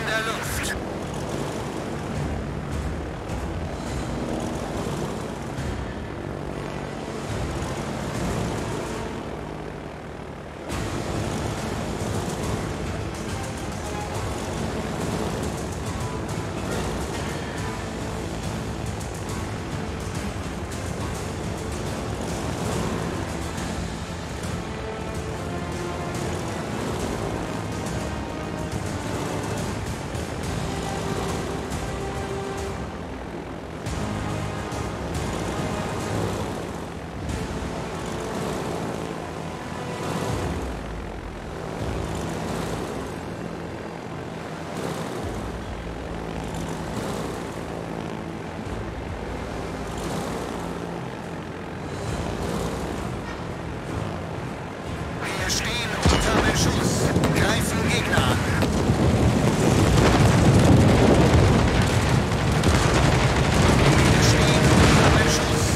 der Luft. Wir stehen unter Beschuss. Greifen Gegner an. Wir stehen unter Beschuss.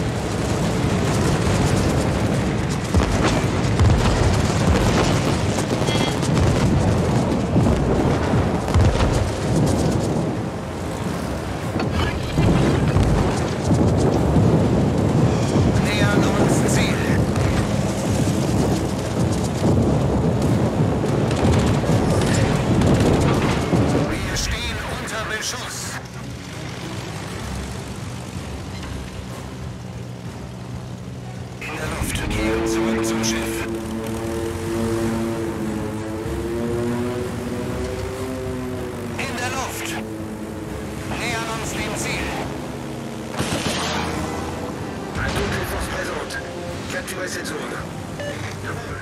Nähern uns Ziel. Beschuss. In der Luft, kehren zurück zum Schiff. In der Luft. Nähern uns dem Ziel. Ein Dunkelfuß Präsent. Captain Weser zurück. Jawohl.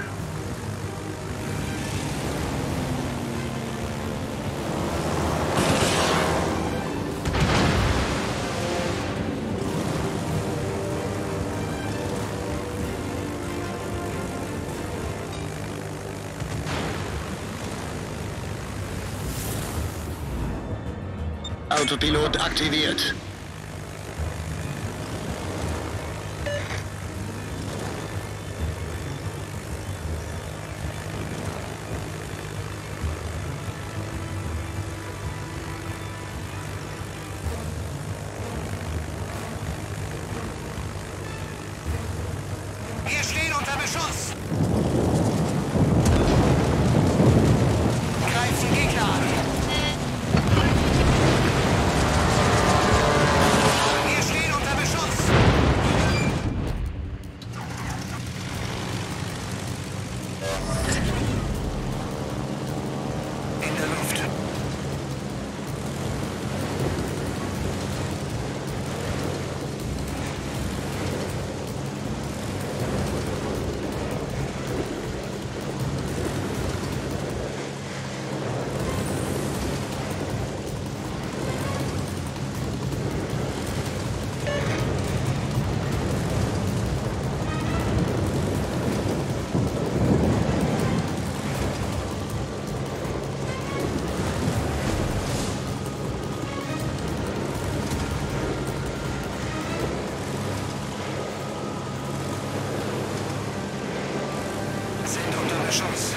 Autopilot aktiviert. Wir stehen unter Beschuss. Greifen Gegner an. Wir stehen unter Beschuss. In der Luft. Sind unter Beschuss.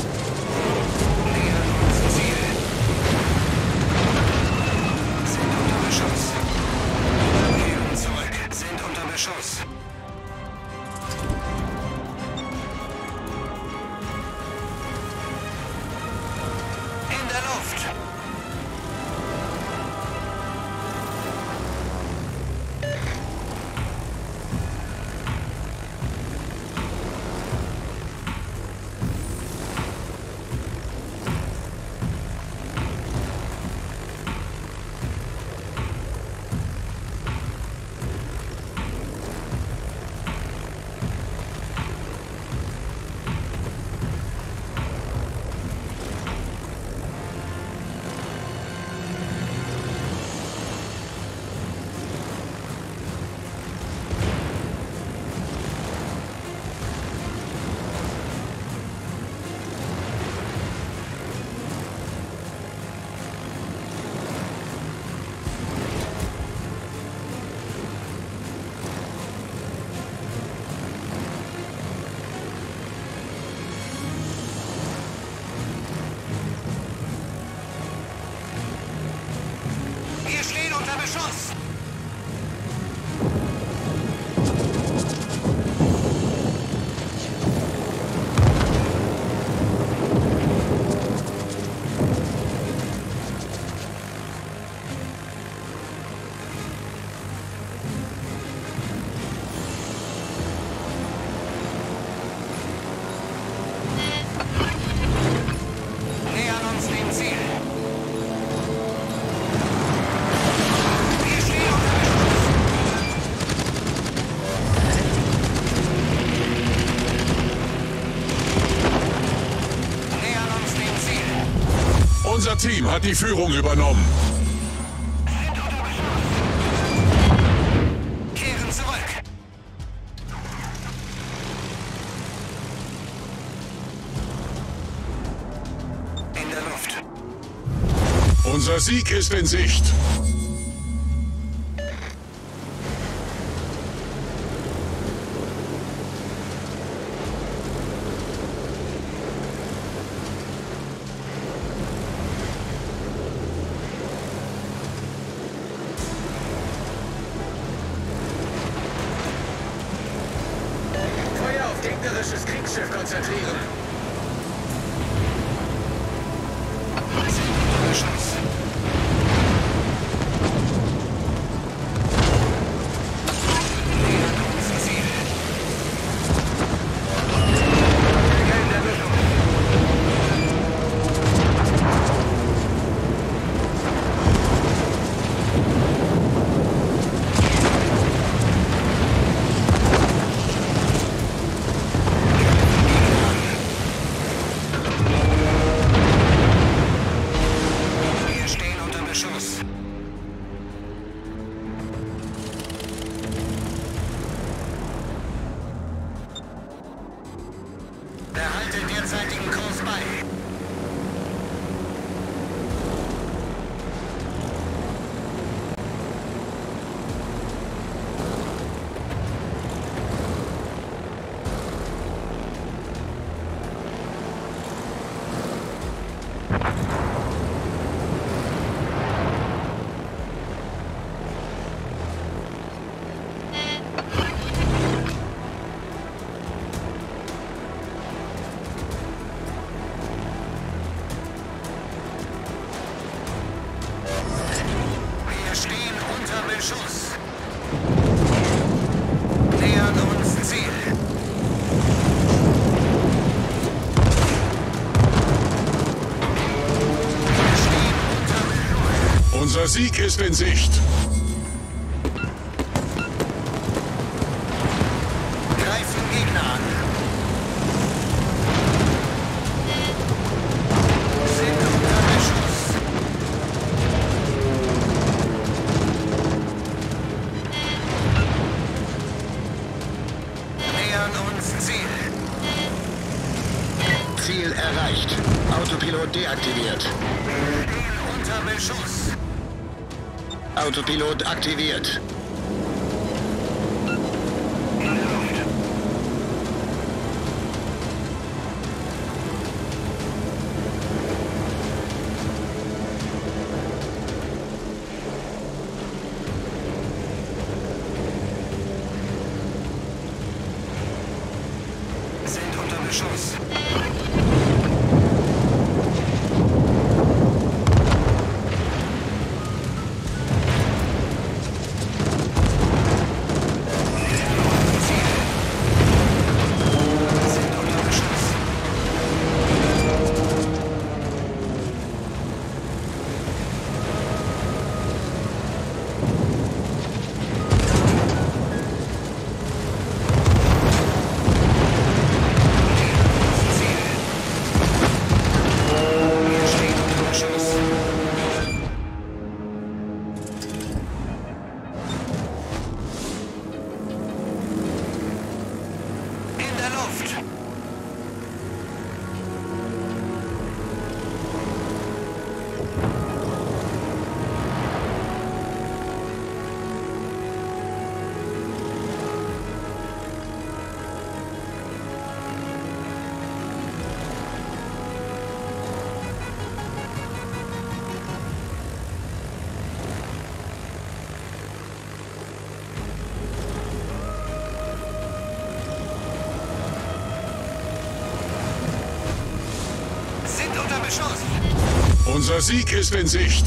Sind Beschuss! Nähern uns dem Ziel. Wir stehen unter Beschuss. Nähern uns dem Ziel. Unser Team hat die Führung übernommen. Sind unter Beschuss. Kehren zurück. In der Luft. Unser Sieg ist in Sicht. Feuer auf gegnerisches Kriegsschiff konzentrieren. Sind unter Beschuss. Nähern uns Ziel. Jäger in der Luft. Wir stehen unter Beschuss. Behalte derzeitigen Kurs bei. Wir stehen unter Beschuss. Nähern uns Ziel. Wir stehen unter Beschuss. Unser Sieg ist in Sicht. Greifen Gegner an. Sind unter Beschuss. Nähern uns Ziel. Ziel erreicht. Autopilot deaktiviert. Stehen unter Beschuss. Autopilot aktiviert. In der Luft. Sind unter Beschuss. Unser Sieg ist in Sicht.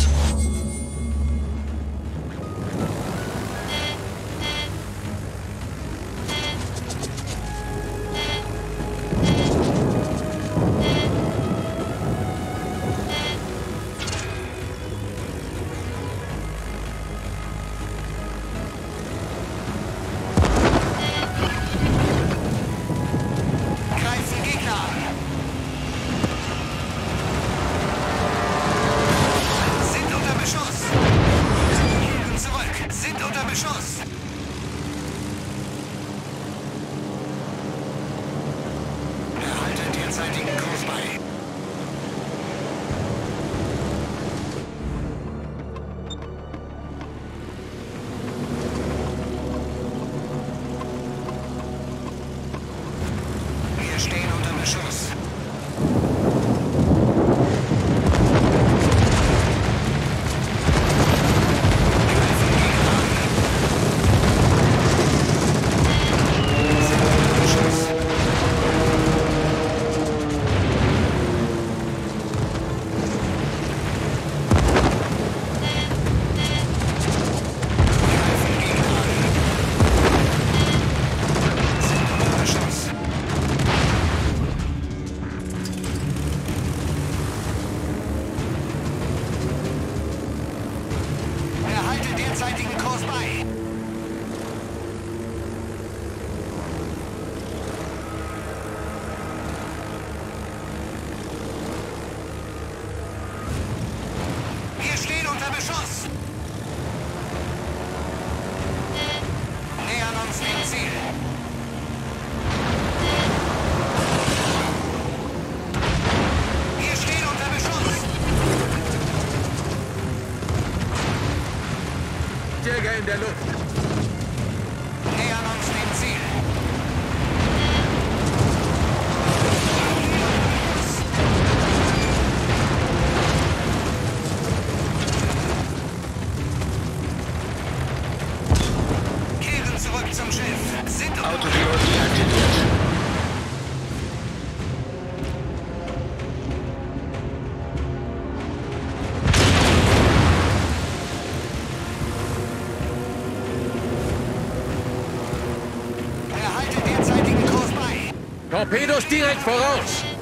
Greifen Gegner an. Sind unter Beschuss. Kehren zurück. Sind unter Beschuss. Erhalten derzeitigen Kurs bei. Wir stehen unter Beschuss. Greifen Gegner an. Sind unter Beschuss. Greifen Gegner an. Sind unter Beschuss. Erhalte derzeitigen Kurs bei. Wir stehen unter Beschuss. Nähern uns dem Ziel. Wir stehen unter Beschuss. Jäger in der Luft. Nähern uns dem Ziel. Kehren zurück zum Schiff. Sind unter Autopilot deaktiviert. Erhalte derzeitigen Kurs bei. Torpedos direkt voraus.